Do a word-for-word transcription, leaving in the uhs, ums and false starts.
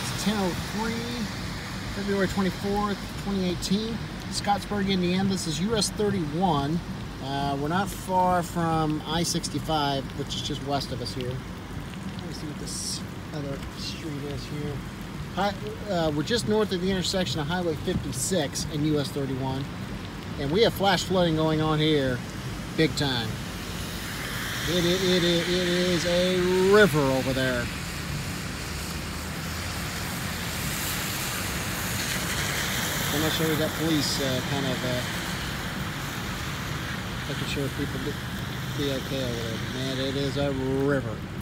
It's ten oh three, February twenty-fourth, twenty eighteen. Scottsburg, Indiana. This is U S thirty-one. Uh, we're not far from I sixty-five, which is just west of us here. Let's see what this other street is here. Hi, uh, we're just north of the intersection of Highway fifty-six and U S thirty-one. And we have flash flooding going on here big time. It, it, it, it, it is a river over there. I'm not sure we got police uh, kind of uh, making sure people be okay over there. Man, it is a river.